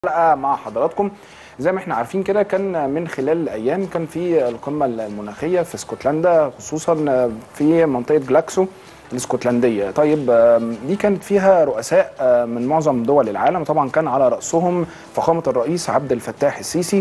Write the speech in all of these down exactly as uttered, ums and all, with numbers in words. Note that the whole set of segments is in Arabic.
حلقة مع حضراتكم. زي ما احنا عارفين كده، كان من خلال الايام كان في القمه المناخيه في اسكتلندا، خصوصا في منطقه جلاكسو الاسكتلنديه. طيب دي كانت فيها رؤساء من معظم دول العالم، طبعا كان على راسهم فخامه الرئيس عبد الفتاح السيسي.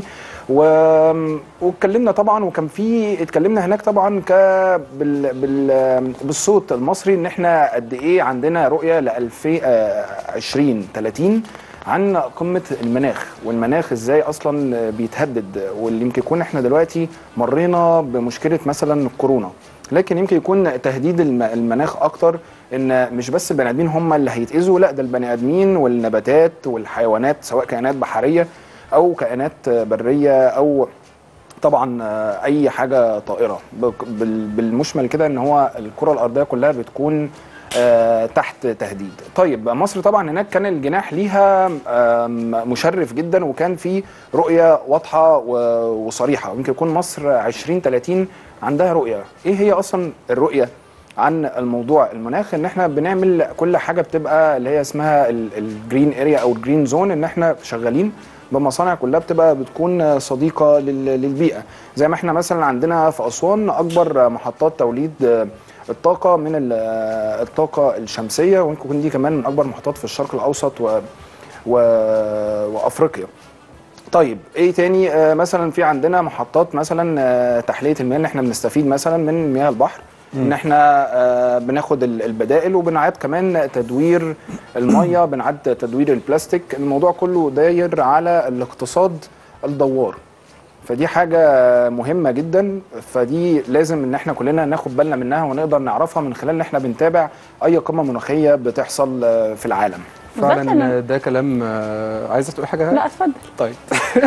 واتكلمنا طبعا، وكان في اتكلمنا هناك طبعا ك بال... بال... بالصوت المصري ان احنا قد ايه عندنا رؤيه ل ألفين وثلاثين عن قمة المناخ، والمناخ ازاي اصلا بيتهدد، واللي يمكن يكون احنا دلوقتي مرينا بمشكلة مثلا الكورونا، لكن يمكن يكون تهديد المناخ اكتر ان مش بس البني ادمين هم اللي هيتأذوا، لا ده البني ادمين والنباتات والحيوانات، سواء كائنات بحرية او كائنات برية او طبعا اي حاجة طائرة. بالمشمل كده ان هو الكرة الارضية كلها بتكون آه تحت تهديد. طيب مصر طبعا هناك كان الجناح ليها آه مشرف جدا، وكان في رؤيه واضحه وصريحه. يمكن يكون مصر عشرين ثلاثين عندها رؤيه. ايه هي اصلا الرؤيه عن الموضوع المناخ؟ ان احنا بنعمل كل حاجه بتبقى اللي هي اسمها الجرين اريا او الجرين زون، ان احنا شغالين بمصانع كلها بتبقى بتكون صديقه للبيئه. زي ما احنا مثلا عندنا في اسوان اكبر محطات توليد الطاقة من الطاقة الشمسية، ويمكن دي كمان من أكبر محطات في الشرق الأوسط و... و... وأفريقيا. طيب إيه تاني؟ آه مثلا في عندنا محطات مثلا آه تحلية المياه، اللي احنا بنستفيد مثلا من مياه البحر، م. إن احنا آه بناخد البدائل، وبنعاد كمان تدوير المياه، بنعاد تدوير البلاستيك. الموضوع كله داير على الاقتصاد الدوار، فدي حاجة مهمة جدا، فدي لازم ان احنا كلنا ناخد بالنا منها ونقدر نعرفها من خلال ان احنا بنتابع اي قمة مناخية بتحصل في العالم. فعلا ده كلام. عايزه تقول حاجه؟ لا اتفضل. طيب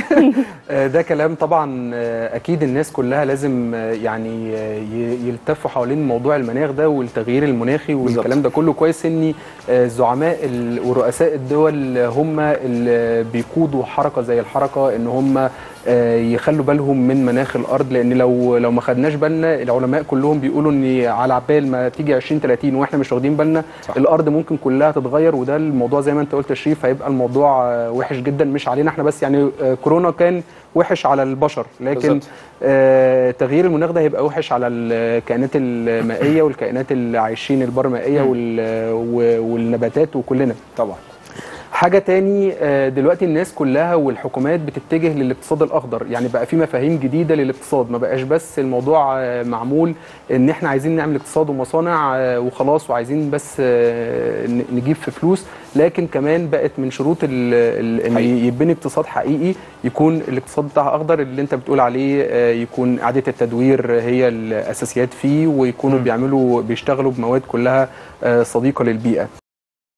ده كلام طبعا اكيد الناس كلها لازم يعني يلتفوا حوالين موضوع المناخ ده والتغيير المناخي والكلام ده كله. كويس ان زعماء ورؤساء الدول هم اللي بيقودوا حركه زي الحركه، ان هم يخلوا بالهم من مناخ الارض، لان لو لو ما خدناش بالنا، العلماء كلهم بيقولوا ان على عبال ما تيجي عشرين ثلاثين واحنا مش واخدين بالنا، صح. الارض ممكن كلها تتغير، وده الموضوع زي ما انت قلت يا شريف هيبقى الموضوع وحش جدا، مش علينا احنا بس. يعني كورونا كان وحش على البشر، لكن آه تغيير المناخ ده هيبقى وحش على الكائنات المائيه والكائنات اللي عايشين البرمائيه والنباتات وكلنا طبعا. حاجة تاني، دلوقتي الناس كلها والحكومات بتتجه للاقتصاد الأخضر، يعني بقى في مفاهيم جديدة للاقتصاد، ما بقاش بس الموضوع معمول إن إحنا عايزين نعمل اقتصاد ومصانع وخلاص وعايزين بس نجيب في فلوس، لكن كمان بقت من شروط إن يبني اقتصاد حقيقي يكون الاقتصاد بتاعها أخضر، اللي أنت بتقول عليه يكون إعادة التدوير هي الأساسيات فيه، ويكونوا م. بيعملوا بيشتغلوا بمواد كلها صديقة للبيئة.